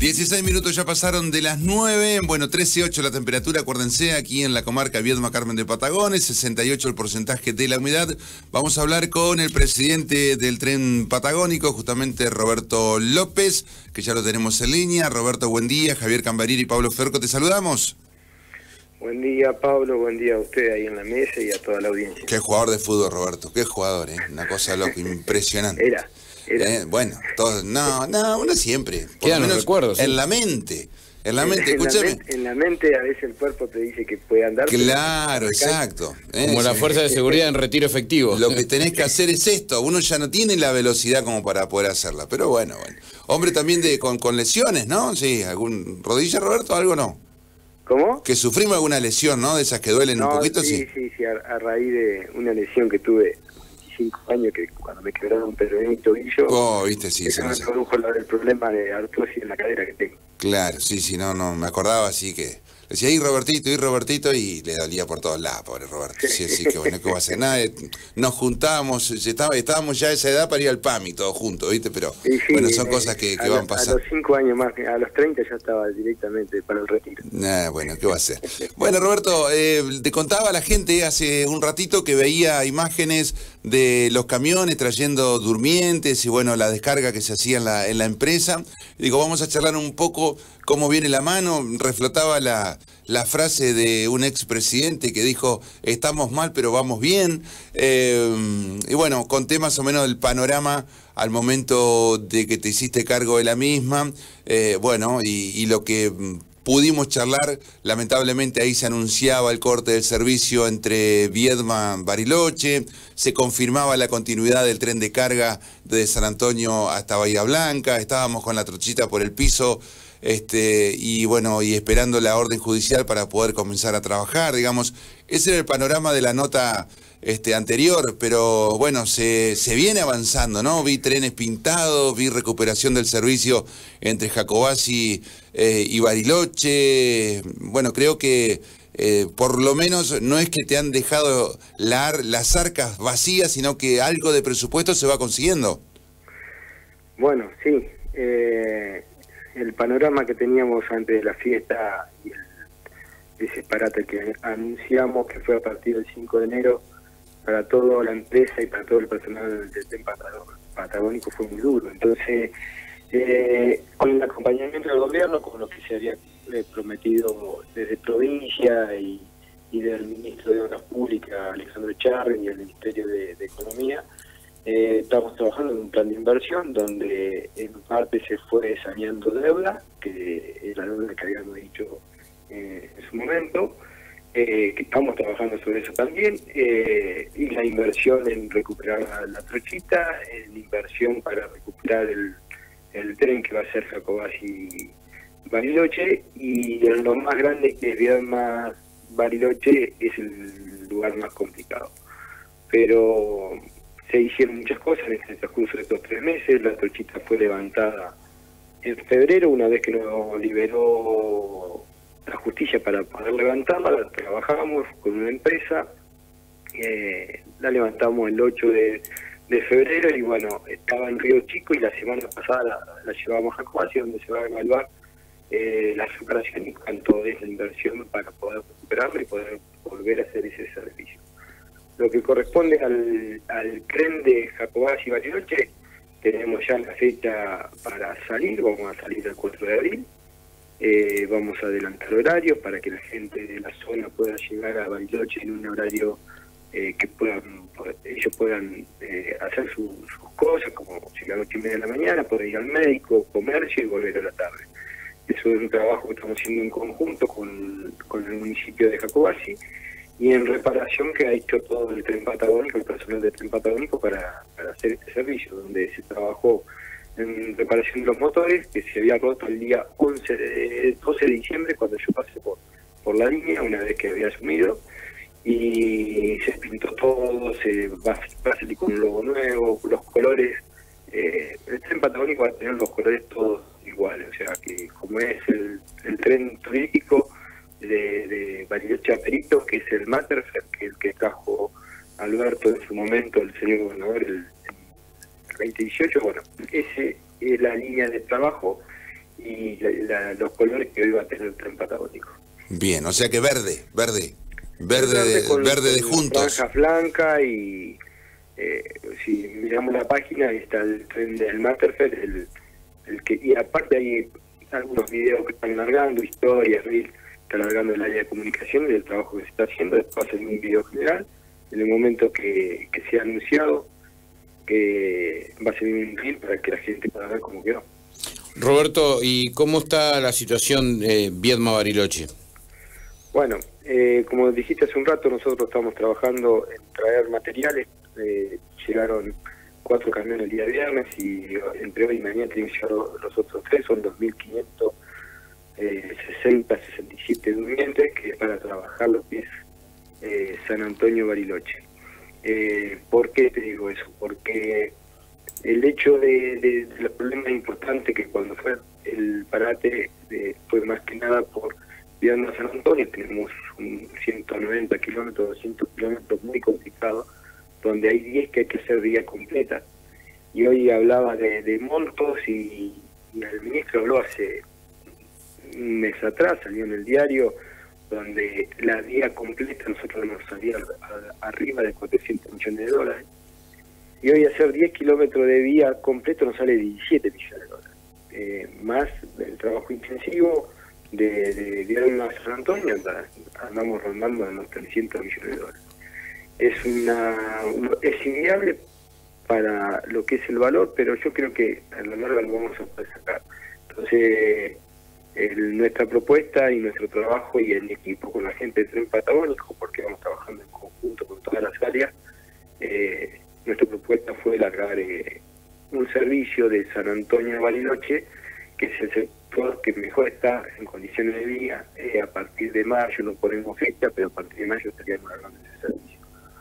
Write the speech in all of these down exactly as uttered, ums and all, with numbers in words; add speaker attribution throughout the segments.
Speaker 1: dieciséis minutos ya pasaron de las nueve, bueno, trece ocho la temperatura, acuérdense, aquí en la comarca Viedma Carmen de Patagones, sesenta y ocho el porcentaje de la humedad. Vamos a hablar con el presidente del tren patagónico, justamente Roberto López, que ya lo tenemos en línea. Roberto, buen día. Javier Cambariri y Pablo Ferco, te saludamos.
Speaker 2: Buen día, Pablo, buen día a usted ahí en la mesa y a toda la audiencia.
Speaker 1: Qué jugador de fútbol, Roberto, qué jugador, ¿eh? Una cosa loca, impresionante.
Speaker 2: Era.
Speaker 1: Eh, bueno, todos, no, no, uno siempre. Por
Speaker 3: Quedan
Speaker 1: lo menos
Speaker 3: los recuerdos. ¿Sí?
Speaker 1: En la mente. En la
Speaker 2: En,
Speaker 1: mente,
Speaker 2: en
Speaker 1: escúchame.
Speaker 2: La mente, en la mente a veces el cuerpo te dice que puede andar.
Speaker 1: Claro, exacto.
Speaker 3: Como
Speaker 1: eh,
Speaker 3: la fuerza de seguridad en retiro efectivo.
Speaker 1: Lo que tenés que hacer es esto. Uno ya no tiene la velocidad como para poder hacerla. Pero bueno, bueno. Hombre también de con, con lesiones, ¿no? Sí, algún rodilla, Roberto, algo no.
Speaker 2: ¿Cómo?
Speaker 1: Que sufrimos alguna lesión, ¿no? De esas que duelen
Speaker 2: no,
Speaker 1: un poquito, sí.
Speaker 2: Sí, sí, sí, a, a raíz de una lesión que tuve veinticinco años, que cuando me quebraron un peroné y tobillo,
Speaker 1: oh, viste, sí,
Speaker 2: eso
Speaker 1: se
Speaker 2: me
Speaker 1: sí.
Speaker 2: produjo la, el problema de artrosis en la cadera que tengo.
Speaker 1: Claro, sí, sí, no, no, me acordaba así que decía, y Robertito, y Robertito, y le dolía por todos lados, pobre Roberto. Sí, sí, que bueno, ¿qué va a hacer? Nada, nos juntábamos, estaba, estábamos ya a esa edad para ir al P A M I todos juntos, ¿viste? Pero
Speaker 2: sí, sí,
Speaker 1: bueno, son
Speaker 2: eh,
Speaker 1: cosas que, que
Speaker 2: a
Speaker 1: van
Speaker 2: los,
Speaker 1: pasando.
Speaker 2: A los cinco años más, a los treinta ya estaba directamente para el retiro.
Speaker 1: Nah, bueno, ¿qué va a hacer? Bueno, Roberto, eh, te contaba a la gente hace un ratito que veía imágenes de los camiones trayendo durmientes y bueno, la descarga que se hacía en la, en la empresa. Digo, vamos a charlar un poco cómo viene la mano. Reflotaba la, la frase de un expresidente que dijo, estamos mal pero vamos bien. Eh, y bueno, conté más o menos el panorama al momento de que te hiciste cargo de la misma. Eh, bueno, y, y lo que pudimos charlar, lamentablemente ahí se anunciaba el corte del servicio entre Viedma y Bariloche, se confirmaba la continuidad del tren de carga de San Antonio hasta Bahía Blanca, estábamos con la trochita por el piso, este, y bueno, y esperando la orden judicial para poder comenzar a trabajar, digamos. Ese era el panorama de la nota este, anterior, pero bueno, se, se viene avanzando, ¿no? Vi trenes pintados, vi recuperación del servicio entre Jacobasi eh, y Bariloche. Bueno, creo que eh, por lo menos no es que te han dejado la, las arcas vacías, sino que algo de presupuesto se va consiguiendo.
Speaker 2: Bueno, sí. Eh, el panorama que teníamos antes de la fiesta y el disparate que anunciamos, que fue a partir del cinco de enero, para toda la empresa y para todo el personal del tren patagónico fue muy duro. Entonces, eh, con el acompañamiento del gobierno, con lo que se había eh, prometido desde provincia y, y del ministro de Obras Públicas, Alejandro Charri, y el Ministerio de, de Economía, eh, estamos trabajando en un plan de inversión donde en parte se fue saneando deuda, que es la deuda que habíamos dicho eh, en su momento, Eh, que estamos trabajando sobre eso también, eh, y la inversión en recuperar la, la trochita, en inversión para recuperar el, el tren que va a ser Jacobasi Bariloche, y en lo más grande que es Viedma Bariloche es el lugar más complicado. Pero se hicieron muchas cosas en el transcurso de estos tres meses. La trochita fue levantada en febrero, una vez que nos liberó la justicia para poder levantarla. La trabajamos con una empresa, eh, la levantamos el ocho de febrero y bueno, estaba en Río Chico y la semana pasada la, la llevamos a Jacobasi, donde se va a evaluar eh, la superación y cuánto es la inversión para poder recuperarla y poder volver a hacer ese servicio. Lo que corresponde al, al tren de Jacobasi y Bariloche, tenemos ya la fecha para salir, vamos a salir el cuatro de abril. Eh, vamos a adelantar horarios para que la gente de la zona pueda llegar a Bariloche en un horario eh, que puedan ellos puedan eh, hacer su, sus cosas, como llegar a las ocho y media de la mañana, poder ir al médico, comercio y volver a la tarde. Eso es un trabajo que estamos haciendo en conjunto con, con el municipio de Jacobasi y en reparación que ha hecho todo el tren patagónico, el personal del tren patagónico para, para hacer este servicio, donde se trabajó en reparación de los motores, que se había roto el día once de, doce de diciembre cuando yo pasé por, por la línea, una vez que había asumido, y se pintó todo, se va, va a salir con un logo nuevo, los colores, eh, el tren patagónico va a tener los colores todos iguales, o sea que como es el, el tren turístico de, de Bariloche a Perito, que es el Materfer, que es el que trajo Alberto en su momento, el señor gobernador, el veinte dieciocho, bueno, esa es la línea de trabajo y la, la, los colores que hoy va a tener el tren patagónico.
Speaker 1: Bien, o sea que verde, verde, verde,
Speaker 2: verde,
Speaker 1: de,
Speaker 2: con,
Speaker 1: verde de
Speaker 2: con
Speaker 1: juntos.
Speaker 2: Franja blanca y eh, si miramos la página ahí está el tren del Masterfeld, el, el que y aparte hay algunos videos que están largando, historias, reels, está largando el área de comunicación y el trabajo que se está haciendo. Después va a ser un video general en el momento que, que sea anunciado, que va a ser un reel para que la gente pueda ver cómo quedó.
Speaker 3: Roberto, ¿y cómo está la situación eh, Viedma-Bariloche?
Speaker 2: Bueno, eh, como dijiste hace un rato, nosotros estamos trabajando en traer materiales. Eh, llegaron cuatro camiones el día viernes y entre hoy y mañana tienen que llegar los otros tres, son dos mil quinientos sesenta, sesenta y siete durmientes, que es para trabajar lo que es eh, San Antonio-Bariloche. Eh, ¿Por qué te digo eso? Porque el hecho de, de, de los problemas importantes que cuando fue el parate de, fue más que nada por Viedma San Antonio, tenemos un ciento noventa kilómetros, doscientos kilómetros muy complicados, donde hay diez que hay que hacer día completa. Y hoy hablaba de, de montos y, y el ministro habló hace un mes atrás, salió en el diario, donde la vía completa nosotros nos salía a, a, arriba de cuatrocientos millones de dólares. Y hoy hacer diez kilómetros de vía completo nos sale diecisiete millones de dólares. Eh, más el trabajo intensivo de, de Viedma a San Antonio, andamos rondando en los trescientos millones de dólares. Es una, es inviable para lo que es el valor, pero yo creo que a la larga lo vamos a poder sacar. Entonces, el, nuestra propuesta y nuestro trabajo y el equipo con la gente de Tren Patagónico, porque vamos trabajando en conjunto con todas las áreas, eh, nuestra propuesta fue largar eh, un servicio de San Antonio a Bariloche, que es el sector que mejor está en condiciones de vía. Eh, a partir de mayo, no ponemos fecha, pero a partir de mayo estaríamos largando ese servicio.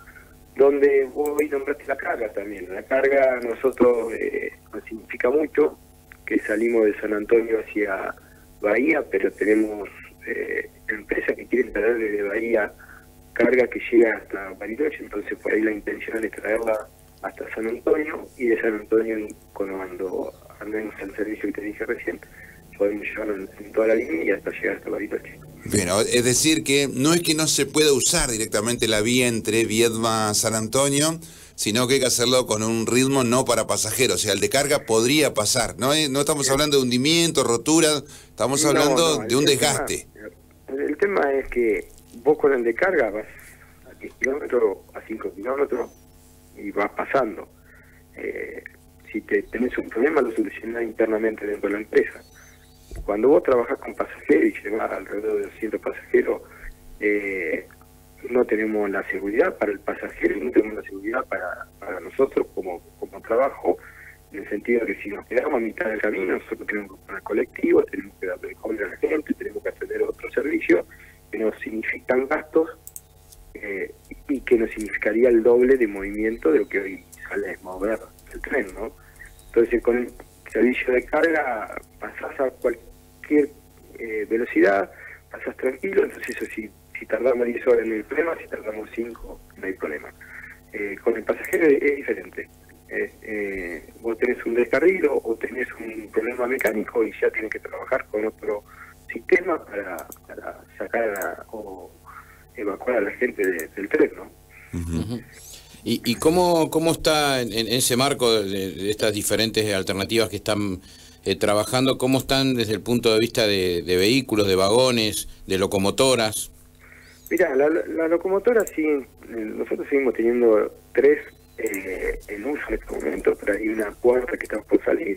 Speaker 2: Donde hoy nombraste la carga también. La carga a nosotros eh, nos significa mucho, que salimos de San Antonio hacia Bahía, pero tenemos eh, empresas que quieren traer desde Bahía carga que llega hasta Bariloche, entonces por ahí la intención es traerla hasta San Antonio, y de San Antonio, cuando andemos el servicio que te dije recién, podemos llevarlo en, en toda la línea y hasta llegar hasta Bariloche.
Speaker 1: Bien, es decir que no es que no se pueda usar directamente la vía entre Viedma y San Antonio, sino que hay que hacerlo con un ritmo no para pasajeros, o sea, el de carga podría pasar, no, no estamos sí. hablando de hundimiento, rotura, estamos hablando no, no, de un desgaste.
Speaker 2: Tema, el tema es que vos con el de carga vas a diez kilómetros, a cinco kilómetros y vas pasando. Eh, si te tenés un problema lo solucionás internamente dentro de la empresa. Cuando vos trabajás con pasajeros y llevas alrededor de doscientos pasajeros, eh, no tenemos la seguridad para el pasajero y no tenemos la seguridad para, para nosotros como, como trabajo, en el sentido de que si nos quedamos a mitad del camino, nosotros tenemos que poner colectivos, tenemos que darle comer a la gente, tenemos que atender otros servicios que nos significan gastos eh, y que nos significaría el doble de movimiento de lo que hoy sale a mover el tren, ¿no? Entonces, con el servicio de carga pasás a cualquier eh, velocidad, pasás tranquilo, entonces eso sí, si tardamos diez horas no hay problema, si tardamos cinco no hay problema. Eh, con el pasajero es, es diferente. Eh, eh, vos tenés un descarrilo o tenés un problema mecánico y ya tenés que trabajar con otro sistema para, para sacar a, o evacuar a la gente de, del tren, ¿no?
Speaker 3: Uh-huh. ¿Y, y cómo, cómo está en, en ese marco de, de estas diferentes alternativas que están eh, trabajando, cómo están desde el punto de vista de, de vehículos, de vagones, de locomotoras?
Speaker 2: Mira, la, la locomotora sí, nosotros seguimos teniendo tres eh, en uso en este momento, pero hay una cuarta que está por salir,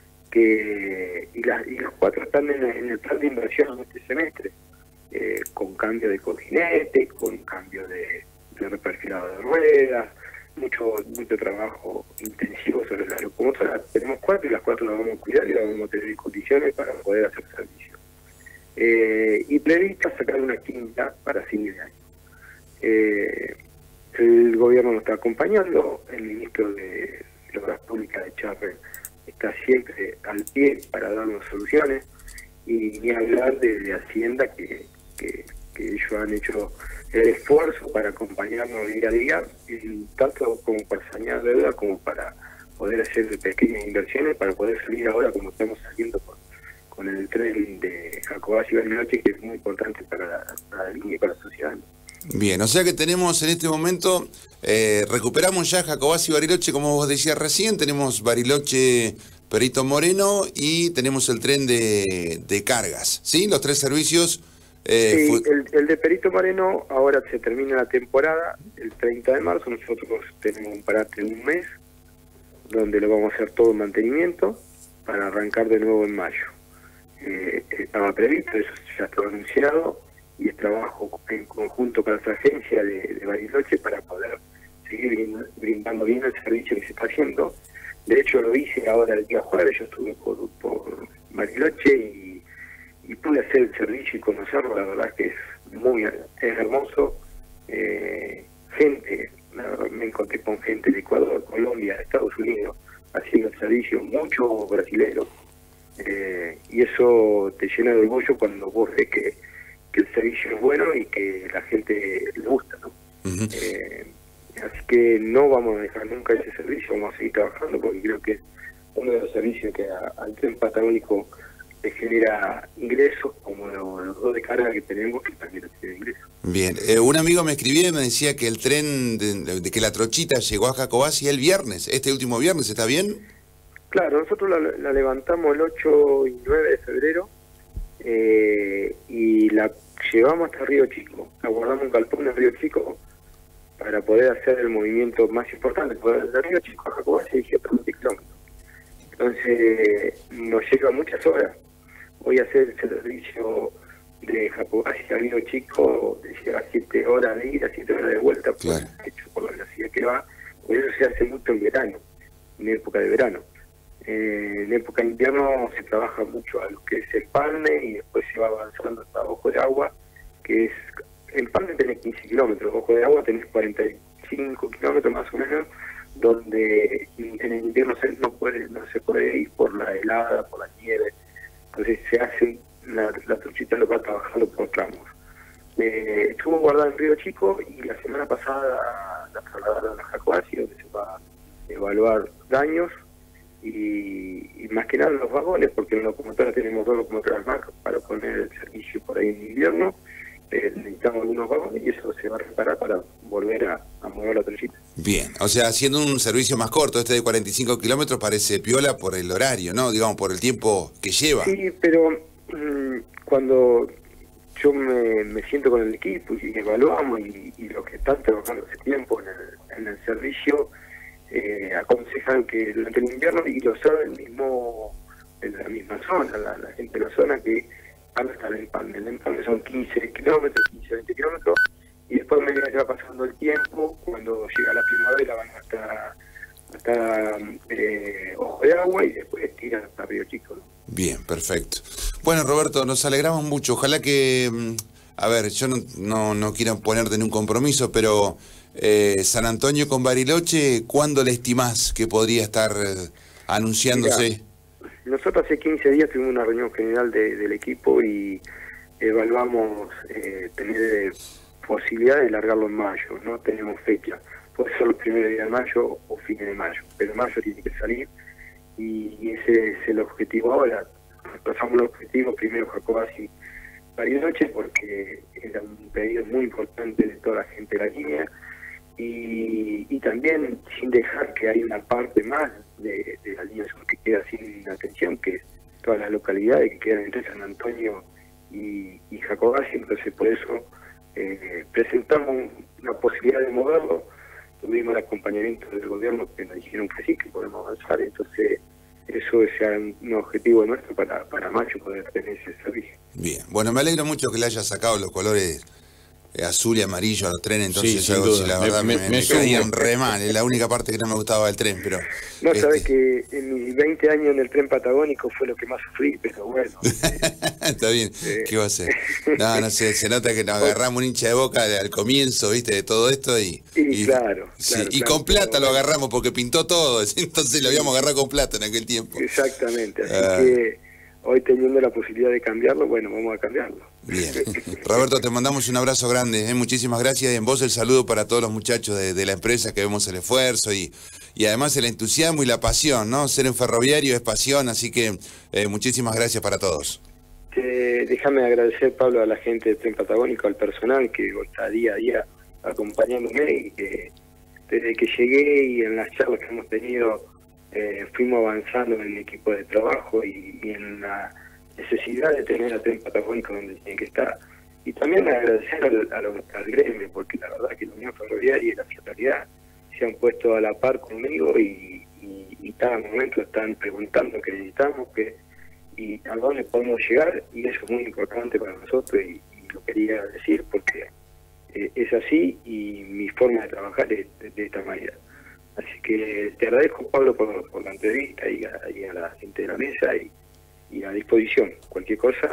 Speaker 2: que y, la, y los cuatro están en, en el plan de inversión en este semestre, eh, con cambio de coordinete, con cambio de, de reperfilado de ruedas, mucho mucho trabajo intensivo sobre la locomotora. Tenemos cuatro y las cuatro las vamos a cuidar y las vamos a tener en condiciones para poder hacer servicio. Eh, y prevista sacar una quinta para fin de año. Eh, el gobierno nos está acompañando, el ministro de, de Obras Públicas de Charre está siempre al pie para darnos soluciones, y ni hablar de, de Hacienda que, que, que ellos han hecho el esfuerzo para acompañarnos día a día, y tanto como para sanear deuda como para poder hacer pequeñas inversiones, para poder salir ahora como estamos saliendo con, con con el tren de Jacobacci y Bariloche, que es muy importante para la, para la línea y para la sociedad.
Speaker 1: Bien, o sea que tenemos en este momento, eh, recuperamos ya Jacobacci y Bariloche, como vos decías recién, tenemos Bariloche, Perito Moreno y tenemos el tren de, de cargas, ¿sí? Los tres servicios. Eh,
Speaker 2: sí,
Speaker 1: fue...
Speaker 2: el, el de Perito Moreno ahora se termina la temporada, el treinta de marzo, nosotros tenemos un parate de un mes, donde lo vamos a hacer todo en mantenimiento, para arrancar de nuevo en mayo. Eh, estaba previsto, eso ya estaba anunciado, y es trabajo en conjunto con nuestra agencia de, de Bariloche para poder seguir brindando bien el servicio que se está haciendo. De hecho, lo hice ahora el día jueves, yo estuve por, por Bariloche y, y pude hacer el servicio y conocerlo. La verdad es que es muy es hermoso. Eh, gente, la verdad, me encontré con gente de Ecuador, Colombia, Estados Unidos, haciendo el servicio, muchos brasileños. Eh, y eso te llena de orgullo cuando vos ves que, que el servicio es bueno y que la gente le gusta, ¿no? Uh-huh. eh, así que no vamos a dejar nunca ese servicio, vamos a seguir trabajando porque creo que es uno de los servicios que a, al tren patagónico le genera ingresos, como los, los dos de carga que tenemos que también tienen ingresos.
Speaker 1: Bien, eh, un amigo me escribía y me decía que el tren, de, de que la trochita llegó a Jacobacci el viernes, este último viernes, ¿está bien?
Speaker 2: Claro, nosotros la, la levantamos el ocho y nueve de febrero eh, y la llevamos hasta Río Chico, la guardamos un galpón en Río Chico para poder hacer el movimiento más importante, porque de Río Chico a Jacobacci hay ciento veinte kilómetros. Entonces nos lleva muchas horas. Voy a hacer el servicio de Jacobacci a Río Chico, de lleva siete horas de ida, siete horas de vuelta,
Speaker 1: claro.
Speaker 2: por, hecho, por la velocidad que va. Por eso se hace mucho en verano, en época de verano. Eh, en época de invierno se trabaja mucho a lo que es el Empalme y después se va avanzando hasta Ojo de Agua, que es, en Empalme tenés quince kilómetros, Ojo de Agua tenés cuarenta y cinco kilómetros más o menos, donde en el invierno se, no puede no se puede ir por la helada, por la nieve, entonces se hace, la, la truchita lo va trabajando por tramos. Eh, estuvo guardada en Río Chico y la semana pasada la trasladaron a Jacobacci, donde se va a evaluar daños y, y más que nada los vagones, porque en la locomotora tenemos dos locomotoras más para poner el servicio por ahí en invierno. Eh, necesitamos algunos vagones y eso se va a reparar para volver a, a mover la truchita.
Speaker 1: Bien, o sea, haciendo un servicio más corto, este de cuarenta y cinco kilómetros parece piola por el horario, ¿no? Digamos, por el tiempo que lleva.
Speaker 2: Sí, pero mmm, cuando yo me, me siento con el equipo y evaluamos y, y los que están trabajando hace tiempo en el, en el servicio, eh, aconsejan que durante el invierno, y lo saben mismo en la misma zona, la, la gente de la zona, que van hasta el Empalme. El Empalme son quince kilómetros, quince, veinte kilómetros, y después a medida que va pasando el tiempo, cuando llega la primavera van hasta, hasta eh, Ojo de Agua y después tiran hasta Río Chico, ¿no?
Speaker 1: Bien, perfecto. Bueno, Roberto, nos alegramos mucho. Ojalá que, a ver, yo no, no, no quiero ponerte en un compromiso, pero eh, San Antonio con Bariloche, ¿cuándo le estimás que podría estar eh, anunciándose?
Speaker 2: Mirá, nosotros hace quince días tuvimos una reunión general de, del equipo y evaluamos eh, tener posibilidad de largarlo en mayo, no tenemos fecha, puede ser los primeros días de mayo o fines de mayo, pero mayo tiene que salir y ese es el objetivo ahora. Pasamos el objetivo primero Jacobacci Bariloche porque era un pedido muy importante de toda la gente de la línea y, y también sin dejar que haya una parte más de, de la línea sur que queda sin atención, que es todas las localidades que quedan entre San Antonio y, y Jacobacci. Entonces por eso eh, presentamos una posibilidad de moverlo, tuvimos el acompañamiento del gobierno que nos dijeron que sí, que podemos avanzar, entonces eso es un objetivo nuestro para, para mayo poder tener ese servicio.
Speaker 1: Bien, bueno, me alegro mucho que le hayas sacado los colores eh, azul y amarillo a los trenes, entonces
Speaker 3: sí,
Speaker 1: yo, si la verdad me, me, me, me caían re mal, es la única parte que no me gustaba del tren, pero...
Speaker 2: No,
Speaker 1: este...
Speaker 2: sabes que en mis veinte años en el tren patagónico fue lo que más sufrí, pero bueno.
Speaker 1: Está bien, eh... ¿qué va a hacer? No, no sé, se nota que nos agarramos un hincha de Boca al comienzo, viste, de todo esto y...
Speaker 2: Y, y claro,
Speaker 1: sí,
Speaker 2: claro,
Speaker 1: y
Speaker 2: claro,
Speaker 1: con plata
Speaker 2: claro,
Speaker 1: lo agarramos porque pintó todo, entonces lo habíamos agarrado con plata en aquel tiempo.
Speaker 2: Exactamente, así
Speaker 1: ah.
Speaker 2: que hoy teniendo la posibilidad de cambiarlo, bueno, vamos a cambiarlo.
Speaker 1: Bien. Roberto, te mandamos un abrazo grande, ¿eh? Muchísimas gracias y en vos el saludo para todos los muchachos de, de la empresa que vemos el esfuerzo y, y además el entusiasmo y la pasión, ¿no? Ser en Ferroviario es pasión, así que eh, muchísimas gracias para todos.
Speaker 2: Eh, déjame agradecer, Pablo, a la gente de Tren Patagónico, al personal que está día a día acompañándome, y que desde que llegué y en las charlas que hemos tenido eh, fuimos avanzando en el equipo de trabajo y, y en la necesidad de tener a Tren Patagónico donde tiene que estar. Y también agradecer al, al, al gremio, porque la verdad que la Unión Ferroviaria y la Fraternidad se han puesto a la par conmigo y, y, y cada momento están preguntando qué necesitamos, qué y a dónde podemos llegar, y eso es muy importante para nosotros, y, y lo quería decir porque eh, es así, y mi forma de trabajar es de, de esta manera. Así que te agradezco, Pablo, por, por la entrevista, y a, y a la gente de la mesa, y, y a disposición. Cualquier cosa,